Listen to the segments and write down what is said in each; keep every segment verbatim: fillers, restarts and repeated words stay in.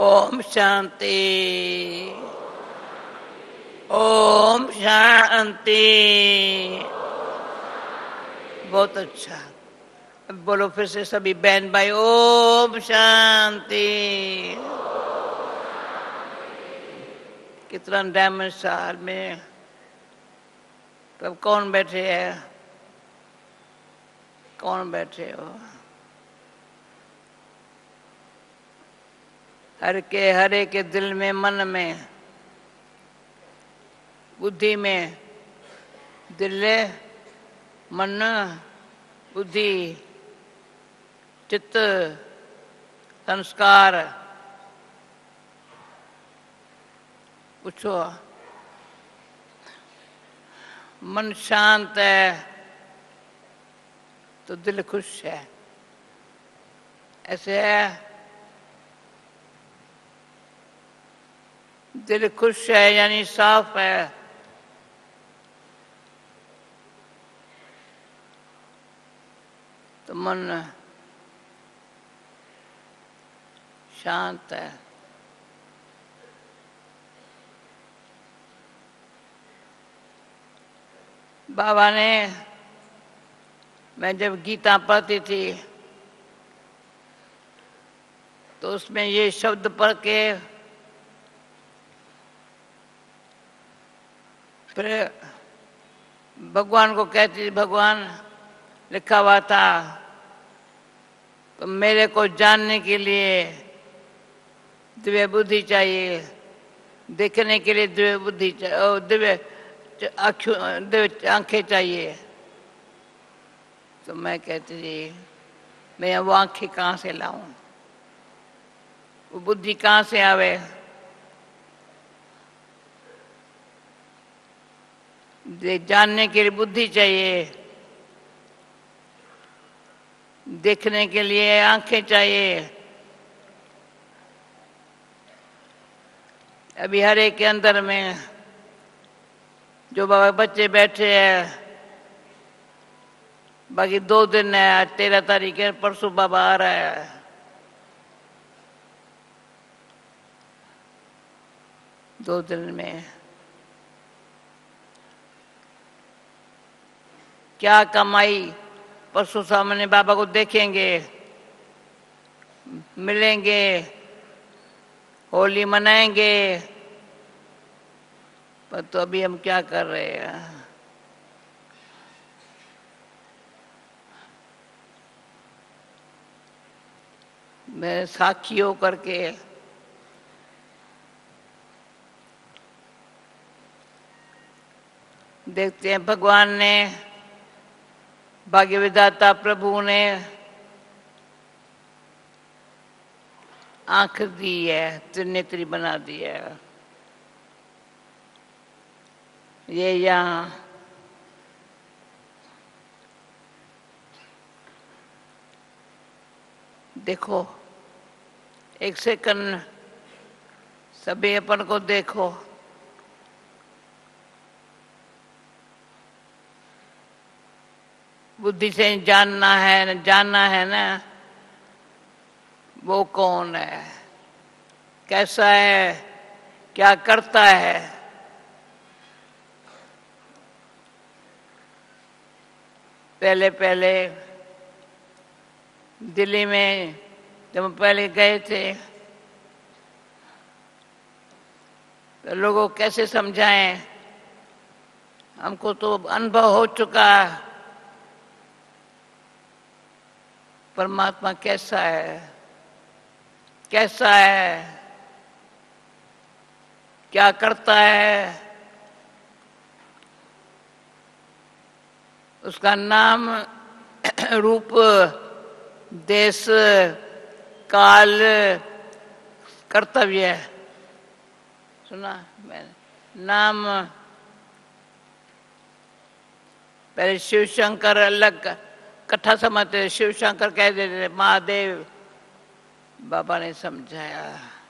ओम शांति, ओम शांति। बहुत अच्छा। अब बोलो फिर से सभी बहन भाई, ओम शांति। कितना डायमंड साल में तब कौन बैठे है? कौन बैठे हो? हर के हरे के दिल में, मन में, बुद्धि में, दिल, मन, बुद्धि, चित्त, संस्कार। पूछो, मन शांत है तो दिल खुश है, ऐसे है। दिल खुश है यानी साफ है, तो मन शांत है। बाबा ने, मैं जब गीता पढ़ती थी तो उसमें ये शब्द पढ़ के फिर भगवान को कहती थी, भगवान लिखा हुआ था तो मेरे को जानने के लिए दिव्य बुद्धि चाहिए, देखने के लिए दिव्य बुद्धि चाहिए, दिव्य दिव्य आंखें चाहिए। तो मैं कहती थी मैं वो आंखें कहाँ से लाऊं, वो बुद्धि कहाँ से आवे? जानने के लिए बुद्धि चाहिए, देखने के लिए आंखें चाहिए। अभी हरे के अंदर में जो बाबा बच्चे बैठे हैं, बाकी दो दिन है, आज तेरह तारीख है, परसों बाबा आ रहा है। दो दिन में क्या कमाई, परसों सामने बाबा को देखेंगे, मिलेंगे, होली मनाएंगे, पर तो अभी हम क्या कर रहे हैं? मैं साक्षी हो करके देखते हैं। भगवान ने, भाग्य विधाता प्रभु ने आंख दी है, त्रिनेत्री बना दी है। ये यहाँ देखो, एक सेकंड सभी अपन को देखो। बुद्धि से जानना है, जानना है ना वो कौन है, कैसा है, क्या करता है। पहले पहले दिल्ली में जब पहले गए थे तो लोगों को कैसे समझाएं, हमको तो अनुभव हो चुका है परमात्मा कैसा है, कैसा है, क्या करता है। उसका नाम, रूप, देश, काल, कर्तव्य। सुना मैंने नाम। पहले शिव शंकर अलग कथा समझते, शिव शंकर कह देते महादेव। बाबा ने समझाया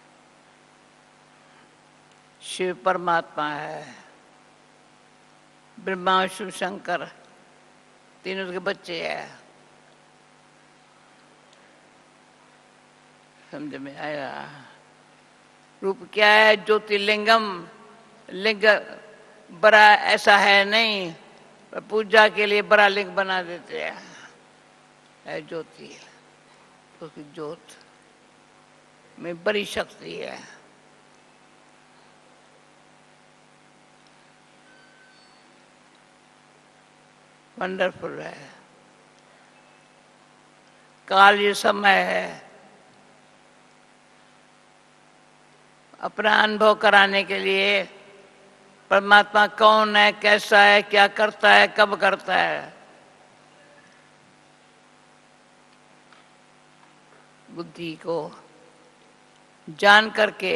शिव परमात्मा है, ब्रह्मा शिव शंकर तीनों के बच्चे हैं। समझ में आया? रूप क्या है? ज्योतिर्लिंगम। लिंग बड़ा ऐसा है नहीं, पर पूजा के लिए बड़ा लिंग बना देते हैं। है ज्योति, उसकी ज्योत में बड़ी शक्ति है। वंडरफुल है। काल ये समय है अपना अनुभव कराने के लिए। परमात्मा कौन है, कैसा है, क्या करता है, कब करता है। बुद्धि को जान करके,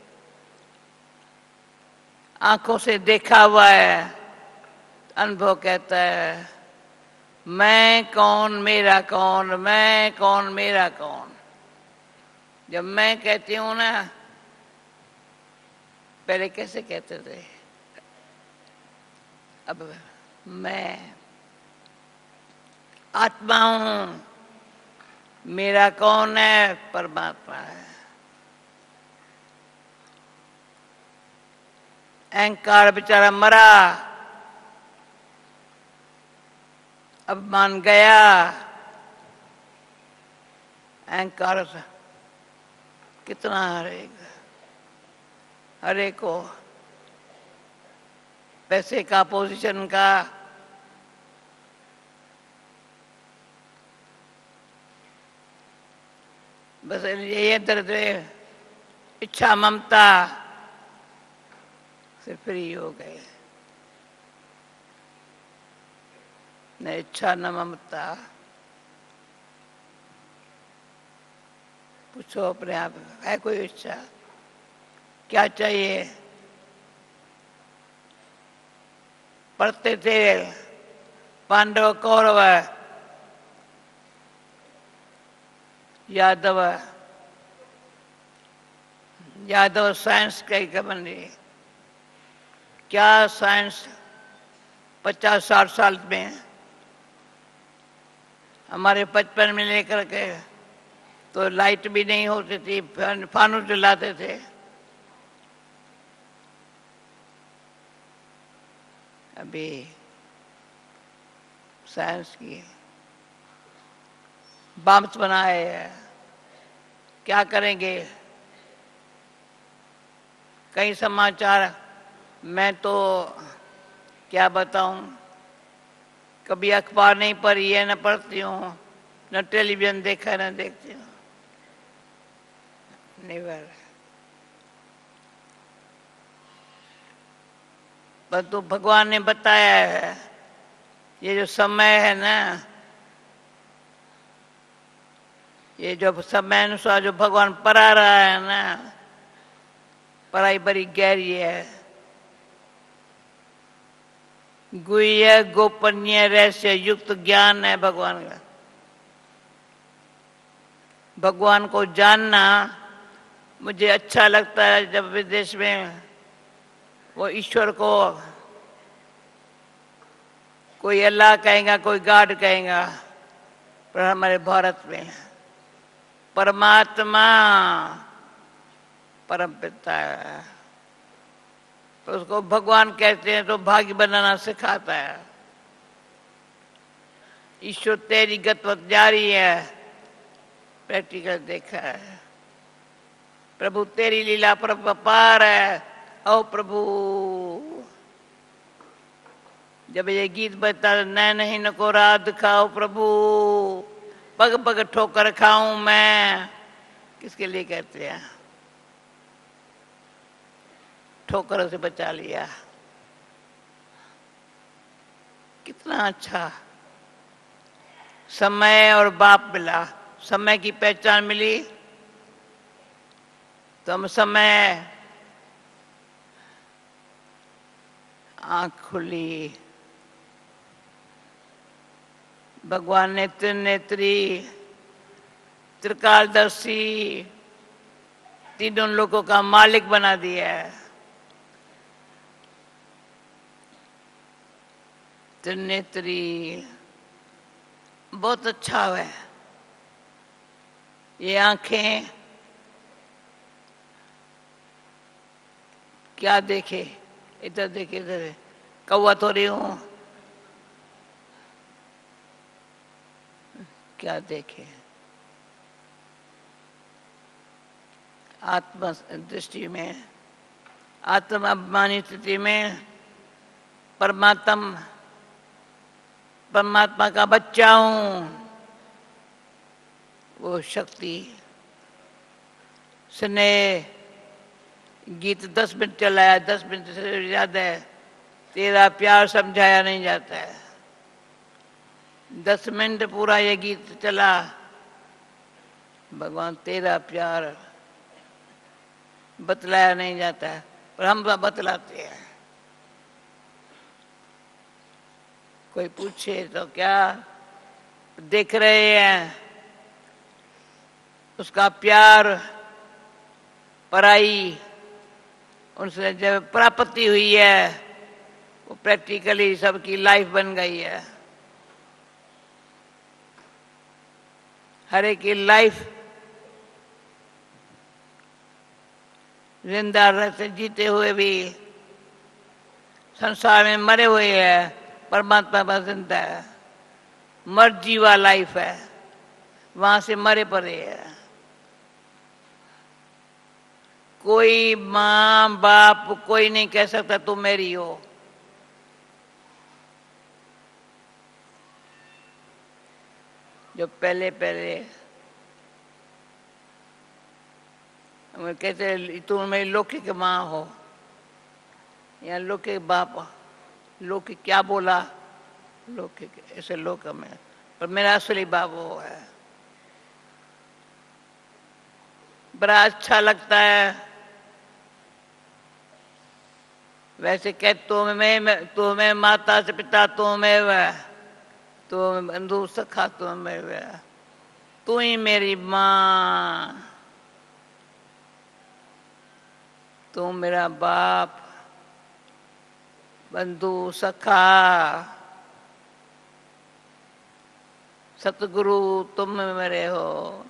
आंखों से देखा हुआ है, अनुभव कहता है मैं कौन, मेरा कौन, मैं कौन, मेरा कौन। जब मैं कहती हूं ना, पहले कैसे कहते थे, अब मैं आत्मा हूं, मेरा कौन है, परमात्मा है। अहंकार बेचारा मरा, अब मान गया। अहंकार कितना हरेगा, हरे को पैसे का, पोजीशन का, बस ये दर्द, इच्छा ममता से फ्री हो गए। न इच्छा न ममता। पूछो अपने आप, है कोई इच्छा? क्या चाहिए? पढ़ते थे पांडव कौरव यादव, यादव साइंस कई बने। क्या साइंस पचास साठ साल में, हमारे बचपन में लेकर के तो लाइट भी नहीं होती थी, फानुस जलाते थे। अभी साइंस की बम्स बनाए हैं, क्या करेंगे? कई समाचार मैं तो क्या बताऊं, कभी अखबार नहीं पढ़ी है, न पढ़ती हूँ, न टेलीविजन देखा, न देखती हूँ। नेवर। पर तो भगवान ने बताया है, ये जो समय है ना, ये जो समय अनुसार जो भगवान पढ़ा रहा है ना, पढ़ाई बड़ी गहरी है। गुह्य गोपनीय रहस्य युक्त ज्ञान है भगवान का। भगवान को जानना मुझे अच्छा लगता है। जब विदेश में वो ईश्वर को कोई अल्लाह कहेगा, कोई गॉड कहेगा, पर हमारे भारत में परमात्मा परम पिता है, तो उसको भगवान कहते हैं, तो भाग्य बनाना सिखाता है। ईश्वर तेरी गतवत जारी है, प्रैक्टिकल देखा है। प्रभु तेरी लीला पर अपार है, ओ प्रभु। जब ये गीत बजता, नैन नहीं न को रात खाओ प्रभु, पग पग ठोकर खाऊं मैं, किसके लिए कहते हैं? ठोकर से बचा लिया। कितना अच्छा समय और बाप मिला, समय की पहचान मिली तो हम समय, आंख खुली, भगवान ने त्रिनेत्री, त्रिकालदर्शी, तीनों लोगों का मालिक बना दिया है। त्रिनेत्री बहुत अच्छा है। ये आंखें क्या देखे, इधर देखे इधर, कौवा तो रही हूं, क्या देखे। आत्म दृष्टि में, आत्म अभिमानी स्थिति में परमात्मा परमात्मा का बच्चा हूं, वो शक्ति। स्नेह गीत दस मिनट चलाया, दस मिनट से ज्यादा है, तेरा प्यार समझाया नहीं जाता है। दस मिनट पूरा ये गीत चला, भगवान तेरा प्यार बतलाया नहीं जाता है, पर हम बतलाते हैं। कोई पूछे तो क्या देख रहे हैं, उसका प्यार पराई उनसे जब प्राप्ति हुई है, वो प्रैक्टिकली सबकी लाइफ बन गई है। हर एक की लाइफ जिंदा रहते जीते हुए भी संसार में मरे हुए हैं, परमात्मा बस जिंदा है। मर जीवा लाइफ है, वहां से मरे पड़े है। कोई माँ बाप कोई नहीं कह सकता तुम मेरी हो। जो पहले पहले हमें कहते तुम मेरी लौकिक माँ हो या लौकिक बाप, लौकिक क्या बोला, लौकिक ऐसे लोक में, पर मेरा असली बाप वो है। बड़ा अच्छा लगता है वैसे कह तुम्हें तुम्हें माता से पिता तुम्हें वह तुम बंधु सखा तुम्हें वह, तू ही मेरी माँ, तू मेरा बाप, बंधु सखा, सतगुरु तुम मेरे हो।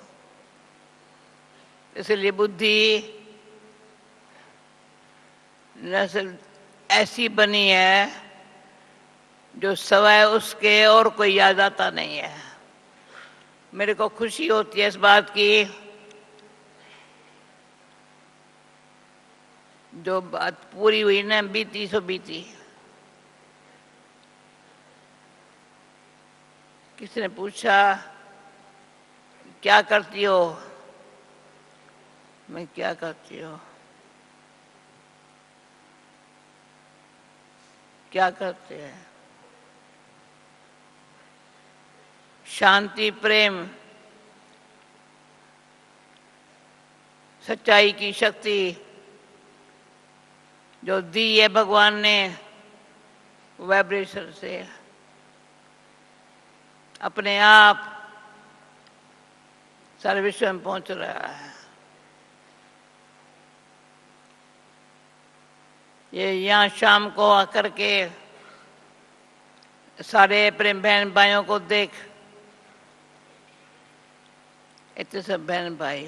इसलिए बुद्धि न सिर्फ ऐसी बनी है जो सवाए उसके और कोई याद आता नहीं है। मेरे को खुशी होती है इस बात की, जो बात पूरी हुई ना बीती सो बीती। किसी ने पूछा क्या करती हो, मैं क्या करती हो, क्या करते हैं, शांति प्रेम सच्चाई की शक्ति जो दी है भगवान ने वाइब्रेशन से, अपने आप सारे विश्व में पहुंच रहा है। ये यहाँ शाम को आकर के सारे प्रेम बहन भाइयों को देख, इतने सब बहन भाई,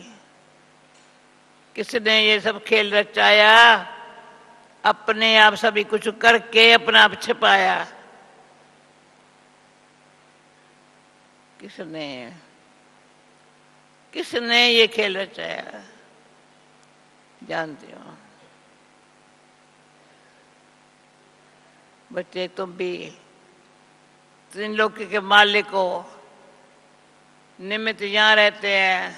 किसने ये सब खेल रचाया, अपने आप सभी कुछ करके अपना आप छिपाया। किसने किसने ये खेल रचाया, जानते हो बच्चे, तुम भी तीन लोग के मालिक हो, निमित्त यहाँ रहते हैं,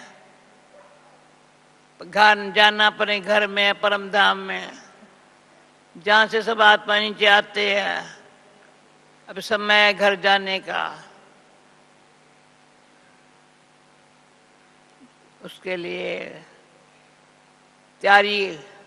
घर जाना अपने घर में परम धाम में, जहाँ से सब आत्मा नीचे आते हैं। अब समय है घर जाने का, उसके लिए तैयारी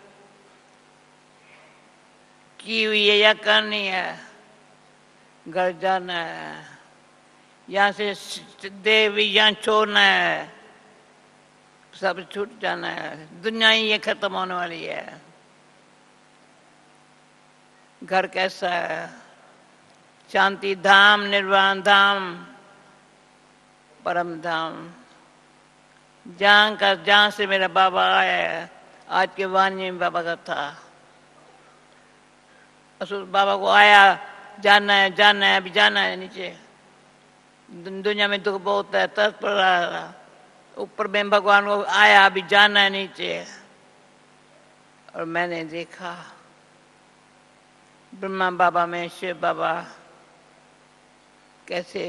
की हुई है या करनी है। घर जाना है, यहाँ से देवी यहाँ छोड़ना है, सब छूट जाना है, दुनिया ही ये खत्म होने वाली है। घर कैसा है, शांति धाम, निर्वाण धाम, परम धाम, जहाँ का जहाँ से मेरा बाबा आया है। आज के वाणी में बाबा का था, असुर बाबा को आया, जाना है जाना है, अभी जाना है नीचे, दुनिया में दुख बहुत है, तरस पड़ रहा था। ऊपर में भगवान को आया, अभी जाना है नीचे। और मैंने देखा ब्रह्मा बाबा में शिव बाबा कैसे,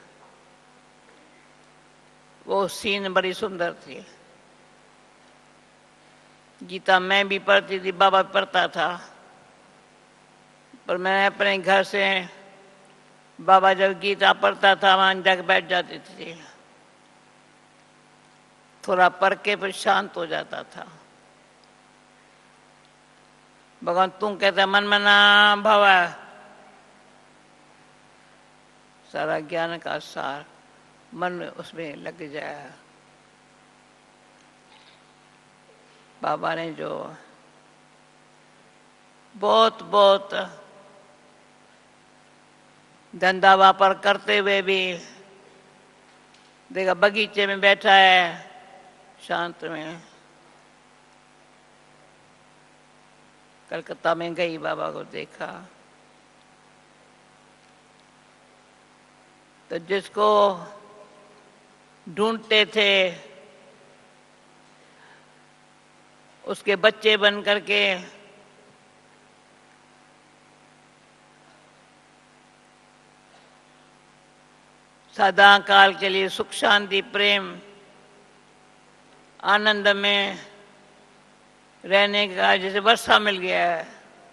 वो सीन बड़ी सुंदर थी। गीता मैं भी पढ़ती थी, बाबा पढ़ता था, पर मैं अपने घर से बाबा जब गीता पढ़ता था वहां जाकर बैठ जाती थी, थोड़ा पढ़ के फिर शांत हो जाता था। भगवान तुम कहते मन मना भव, सारा ज्ञान का सार मन उसमें लग जाए। बाबा ने जो बहुत बहुत धंधा व्यापार करते हुए भी देखा, बगीचे में बैठा है शांत में। कलकत्ता में गई, बाबा को देखा तो जिसको ढूंढते थे उसके बच्चे बन करके सदा काल के लिए सुख शांति प्रेम आनंद में रहने का जैसे वर्षा मिल गया है।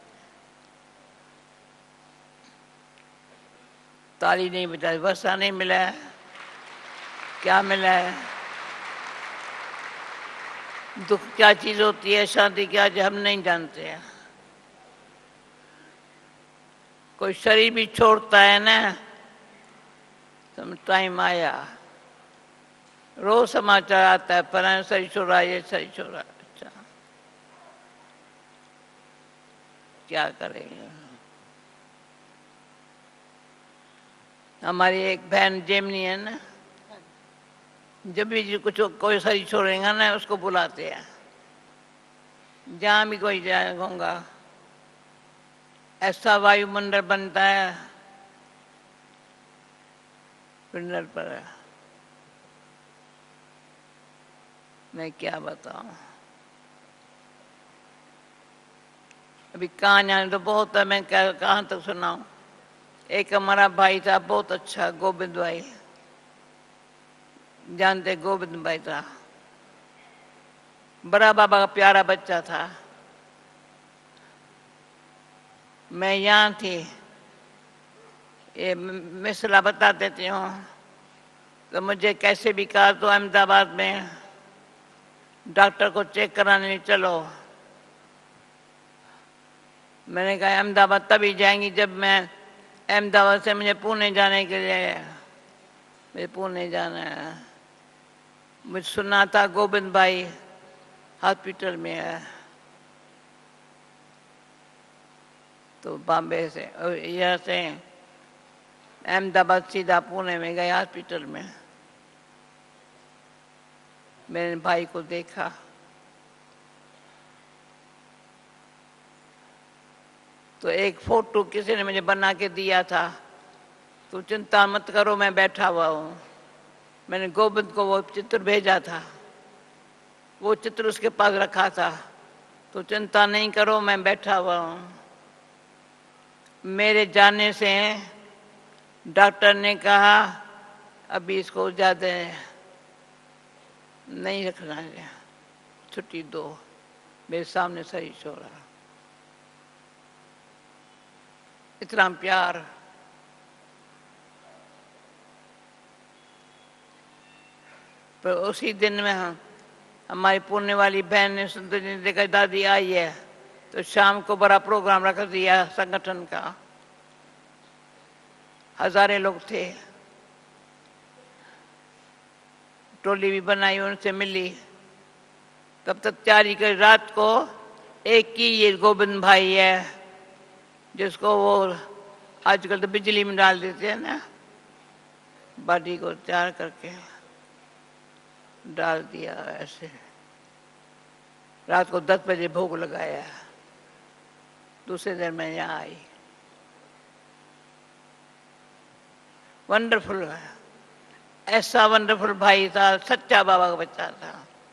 ताली नहीं बजा, वर्षा नहीं मिला है, क्या मिला है? दुख क्या चीज होती है, शांति क्या चीज हम नहीं जानते हैं। कोई शरीर भी छोड़ता है ना, तो टाइम आया, रोज समाचार आता है, पर सही छोड़ा, ये सही छोड़ा। अच्छा क्या करेंगे? हमारी एक बहन जेमनी है ना, जब भी कुछ कोई सही छोड़ेगा ना उसको बुलाते हैं, जहां भी कोई जाएगा ऐसा वायुमंडल बनता है पिंडर पर। मैं क्या बताऊं, अभी कहानियां तो बहुत है, मैं क्या कहाँ तक सुनाऊं। एक हमारा भाई था बहुत अच्छा, गोविंद भाई, जानते गोविंद भाई था, बड़ा बाबा का प्यारा बच्चा था। मैं यहाँ थी, ये मिसला बता देती हूँ, तो मुझे कैसे भी कहा तो अहमदाबाद में डॉक्टर को चेक कराने चलो। मैंने कहा अहमदाबाद तभी जाएंगी जब मैं, अहमदाबाद से मुझे पुणे जाने के लिए, मुझे पुणे जाना है। मुझे सुना था गोविंद भाई हॉस्पिटल में है, तो बॉम्बे से यहाँ से अहमदाबाद सीधा पुणे में गए हॉस्पिटल में। मैंने भाई को देखा, तो एक फोटो किसी ने मुझे बना के दिया था, तो चिंता मत करो मैं बैठा हुआ हूँ। मैंने गोविंद को वो चित्र भेजा था, वो चित्र उसके पास रखा था, तो चिंता नहीं करो मैं बैठा हुआ हूँ। मेरे जाने से डॉक्टर ने कहा अभी इसको ज़्यादा नहीं रखना है, छुट्टी दो। मेरे सामने सही छोड़ा, इतना प्यार। पर उसी दिन में हम हमारी पुण्य वाली बहन ने सुनते ने देखा दादी आई है, तो शाम को बड़ा प्रोग्राम रख दिया संगठन का, हजारे लोग थे, टोली भी बनाई, उनसे मिली। तब तक तैयारी कर, रात को एक ही ये गोविंद भाई है जिसको वो आजकल तो बिजली में डाल देते हैं ना, बॉडी को तैयार करके डाल दिया ऐसे। रात को दस बजे भोग लगाया, दूसरे दिन मैं यहाँ आई। वंडरफुल है, ऐसा वंडरफुल भाई था, सच्चा बाबा का बच्चा था।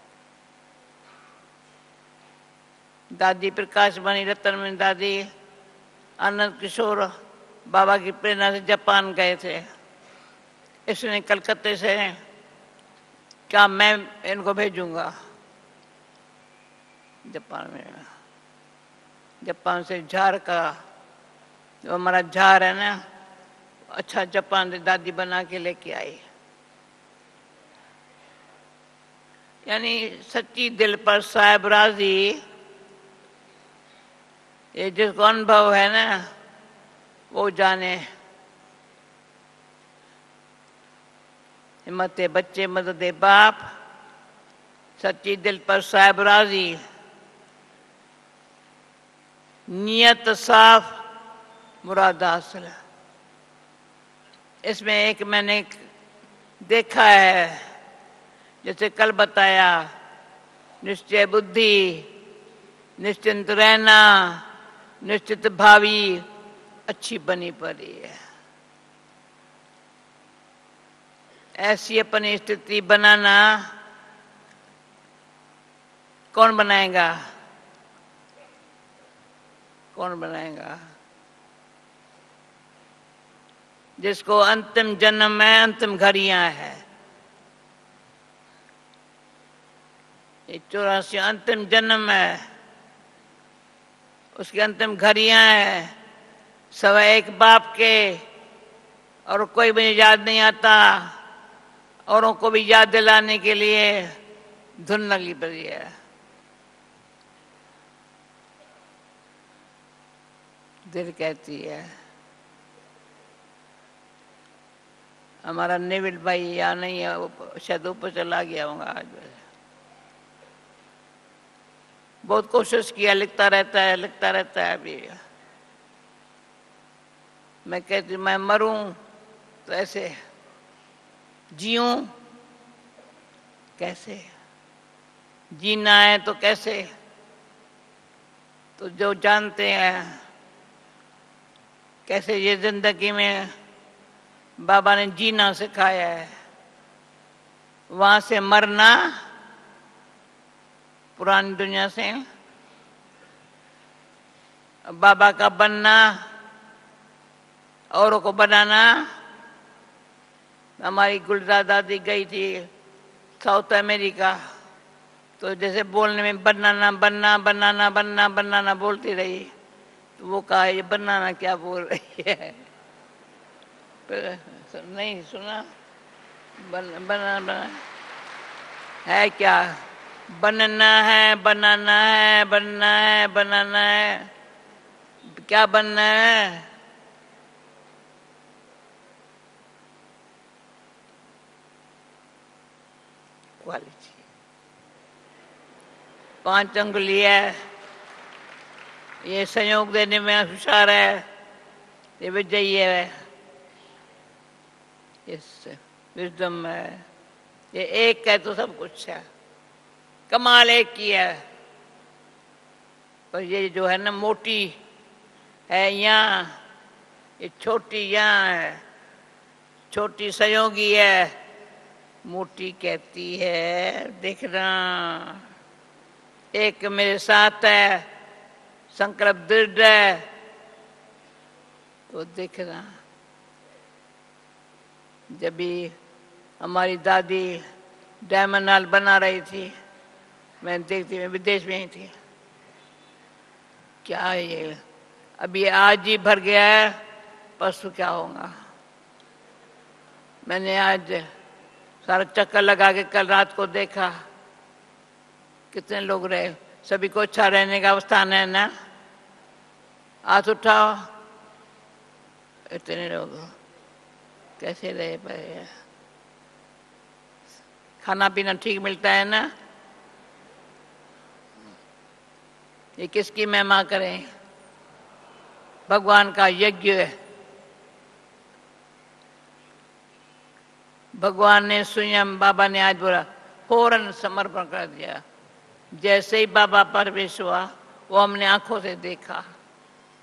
दादी प्रकाश मणि रतन में दादी आनंद किशोर बाबा की प्रेरणा से जापान गए थे। इसने कलकत्ते से क्या मैं इनको भेजूंगा जापान में। जापान से झार का, जो हमारा झार है ना, अच्छा जापान से दादी बना के लेके आई। यानी सच्ची दिल पर साहिब राजी, ये जिसको अनुभव है ना वो जाने। हिम्मते बच्चे मददे बाप, सच्ची दिल पर साहिब राजी, नियत साफ मुराद हासिल। इसमें एक मैंने देखा है, जैसे कल बताया, निश्चय बुद्धि, निश्चिंत रहना, निश्चित भावी अच्छी बनी पड़ी है। ऐसी अपनी स्थिति बनाना कौन बनाएगा? कौन बनाएगा? जिसको अंतिम जन्म में अंतिम घड़ियां है। ये चौरासी अंतिम जन्म है, उसकी अंतिम घड़ियां है। सवा एक बाप के, और कोई मुझे याद नहीं आता, औरों को भी याद दिलाने के लिए धुन लगी पड़ी है। दिल कहती है। हमारा नेविल भाई यहाँ नहीं है, शायद ऊपर चला गया होगा आज। बहुत कोशिश किया, लिखता रहता है लिखता रहता है। अभी मैं कहती मैं मरूं तो ऐसे, जीऊं कैसे, जीना है तो कैसे। तो जो जानते हैं कैसे ये जिंदगी में बाबा ने जीना सिखाया है, वहां से मरना, पुरानी दुनिया से बाबा का बनना, औरों को बनाना। हमारी गुलजार दादी गई थी साउथ अमेरिका, तो जैसे बोलने में बनाना बनना बनाना बनना बनाना बोलती रही, तो वो कहा ये बनाना क्या बोल रही है। नहीं सुना, बन, बना बना है क्या, बनना है बनाना है बनना है बनाना है, क्या बनना है? क्वालिटी। पांच अंगुली है, ये संयोग देने में होशियार है, ये विजयी है, इस विजडम है, ये एक है तो सब कुछ है। कमाल एक की है, पर ये जो है ना मोटी है यहाँ, ये छोटी यहाँ है। छोटी संयोगी है, मोटी कहती है देखना एक मेरे साथ है, संकल्प दृढ़ है तो देखना। जब भी हमारी दादी डायमंड हॉल बना रही थी, मैं देखती, मैं विदेश में ही थी, क्या ये अभी आज ही भर गया है, परसों क्या होगा। मैंने आज सारा चक्कर लगा के कल रात को देखा, कितने लोग रहे, सभी को अच्छा रहने का स्थान है ना, हाथ उठाओ। इतने लोग कैसे रह पाए? खाना पीना ठीक मिलता है ना? ये किसकी महिमा करें? भगवान का यज्ञ है। भगवान ने स्वयं, बाबा ने आज बोला, फौरन समर्पण कर दिया। जैसे ही बाबा प्रवेश हुआ, वो हमने आंखों से देखा।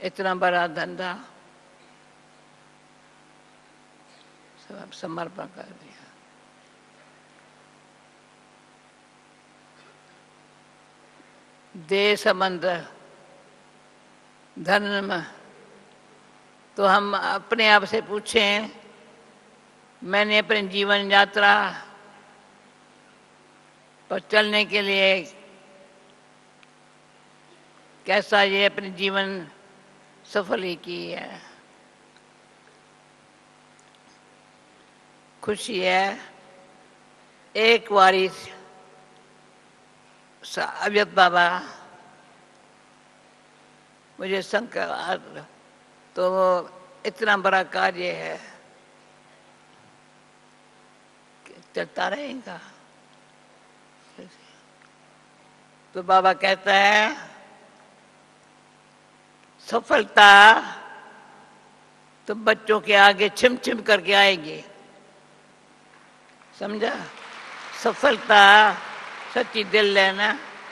इतना बड़ा धंधा सब समर्पण कर दिया। देह संबंध धर्म, तो हम अपने आप से पूछें, मैंने अपने जीवन यात्रा पर चलने के लिए कैसा ये अपने जीवन सफल ही की है। खुशी है एक बारी अव्यक्त बाबा मुझे संकर, तो इतना बड़ा कार्य है, चलता रहेगा। तो बाबा कहता है सफलता तो बच्चों के आगे छिम छिम करके आएगी, समझा? सफलता सच्ची दिल लेना।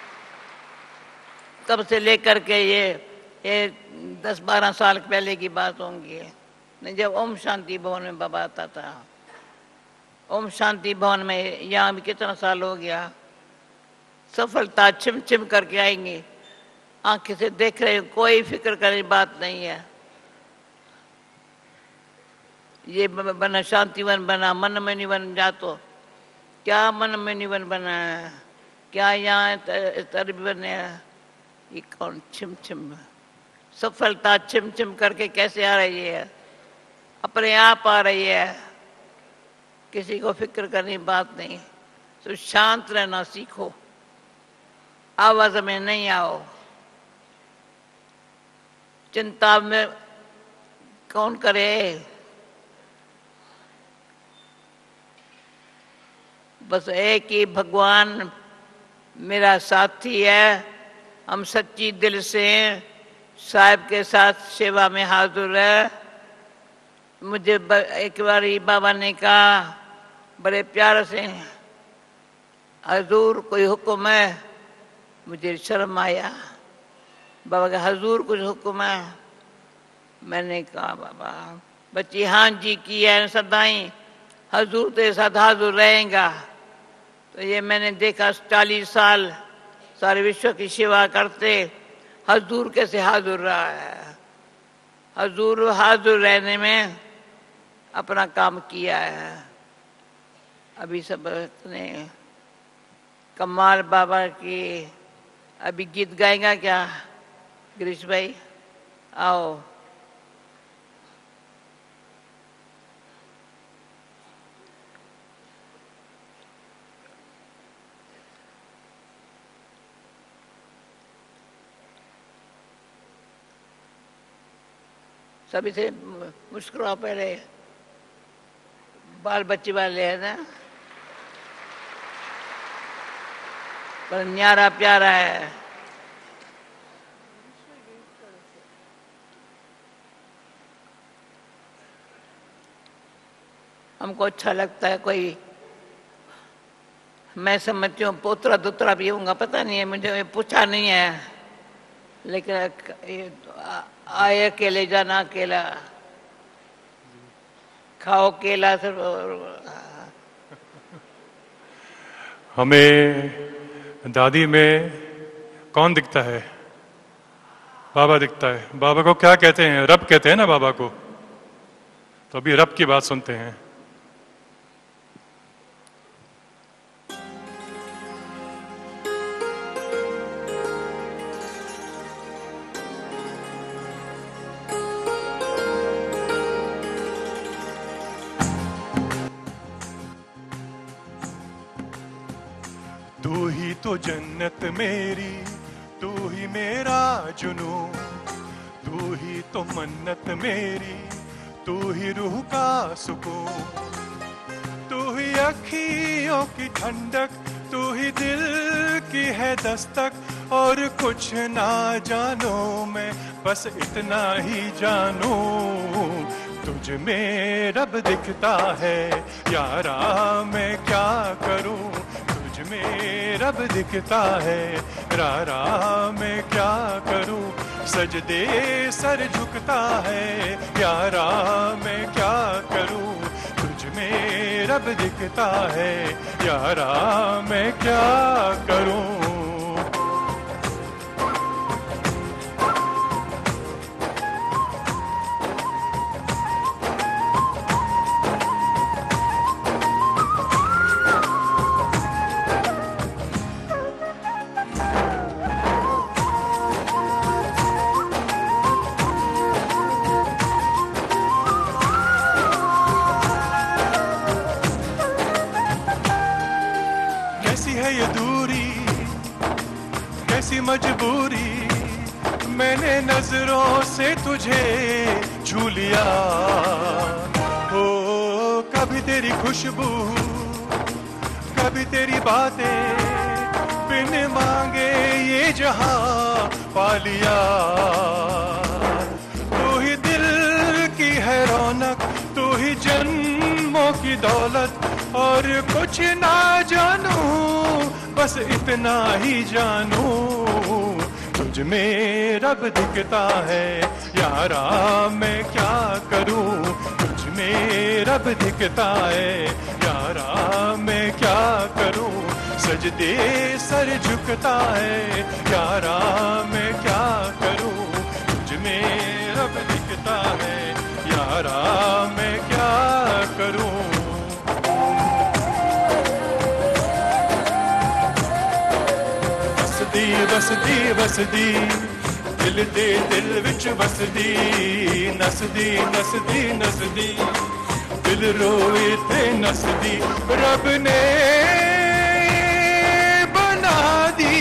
तब से लेकर के ये ये दस बारह साल पहले की बात होंगी, नहीं जब ओम शांति भवन में बाबा आता था। ओम शांति भवन में यहाँ भी कितना साल हो गया। सफलता छिम छिम करके आएंगे, आंखें से देख रहे, कोई फिक्र करने बात नहीं है। ये बना शांतिवन बना, मन में निवन जा, तो क्या मन में निवन बना है, क्या यहाँ तरबियत है, ये कौन छिम छिम। सफलता छिम छिम करके कैसे आ रही है? अपने आप आ रही है, किसी को फिक्र करने बात नहीं। तो शांत रहना सीखो, आवाज में नहीं आओ। चिंता में कौन करे? बस एक ही भगवान मेरा साथी है। हम सच्ची दिल से साहब के साथ सेवा में हाजिर है। मुझे एक बार ही बाबा ने कहा बड़े प्यार से, हजूर कोई हुक्म है? मुझे शर्म आया। बाबा का हजूर कुछ हुक्म है? मैंने कहा बाबा बच्ची हाँ जी की है सदाई, हजूर तेरे साथ हाजिर रहेगा। तो ये मैंने देखा चालीस साल सारे विश्व की सेवा करते, हजूर कैसे हाजिर रहा है। हजूर हाजिर रहने में अपना काम किया है। अभी सब ने कमाल बाबा की अभी गीत गाएगा क्या गिरीश भाई? आओ। सभी से मुस्कुराओ, पहले बाल बच्चे वाले है ना, पर न्यारा प्यारा है। हमको अच्छा लगता है। कोई मैं समझती हूँ पोतरा दुतरा भी होगा, पता नहीं है, मुझे पूछा नहीं है। लेकिन आए अकेले जाना अकेला, खाओ केला सब। हमें दादी में कौन दिखता है? बाबा दिखता है। बाबा को क्या कहते हैं? रब कहते हैं ना बाबा को। तो अभी रब की बात सुनते हैं। तू ही तो जन्नत मेरी, तू ही मेरा जुनू, तू ही तो मन्नत मेरी, तू ही रूह का सुकून, तू ही अखियों की ठंडक, तू ही दिल की है दस्तक। और कुछ ना जानो मैं, बस इतना ही जानू, तुझ में रब दिखता है। यारा मैं क्या करूं, में रब दिखता है। रारा मैं क्या करूं, सजदे सर झुकता है यारा मैं क्या करूं, तुझ में रब दिखता है यारा मैं क्या करूं। कैसी है ये दूरी, कैसी मजबूरी, मैंने नजरों से तुझे छू लिया। हो कभी तेरी खुशबू, कभी तेरी बातें, बिन मांगे ये जहां पा लिया। तू ही दिल की है रौनक, तू ही जन्मों की दौलत, और कुछ ना जानू बस इतना ही जानू, तुझ में रब दिखता है यारा मैं क्या करूं, तुझ में रब दिखता है यारा मैं क्या करूं। सजदे सर झुकता है यारा मैं क्या करूं, तुझ में रब दिखता है यारा मैं क्या करूं। वसदी वसदी दिल दे दिल विच वसदी, नसदी नसदी नसदी दिल रोए थे नसदी, रब ने बना दी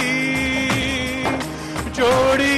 जोड़ी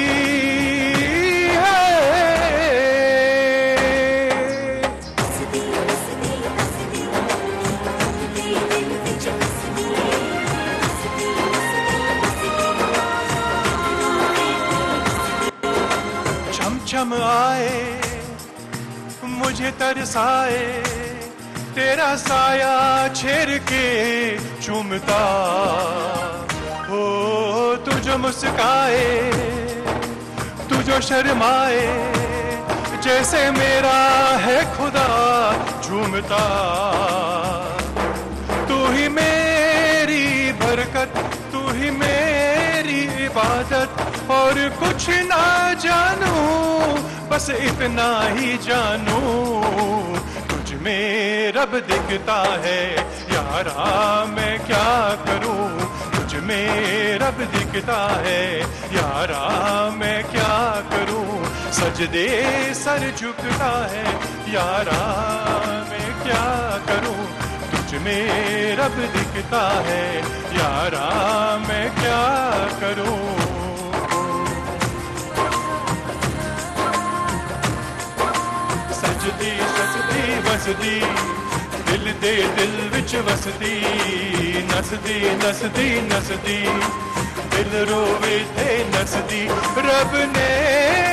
छम आए मुझे तरसाए, तेरा साया छेड़ के चूमता हो, तू जो मुस्काए तू जो शर्माए, जैसे मेरा है खुदा झूमता। तू ही मेरी बरकत, तू ही मेरी इबादत, और कुछ ना जानू बस इतना ही जानू, तुझ में रब दिखता है यारा मैं क्या करूं, तुझ में रब दिखता है यारा मैं क्या करूं। सजदे सर झुकता है यारा मैं क्या करूं, तुझ में रब दिखता है यारा मैं क्या करूं। सजदी सजदी वसदी दिल दे दिल विच वसदी, नसदी नसदी नसदी दिल रोवे थे नसदी, रब ने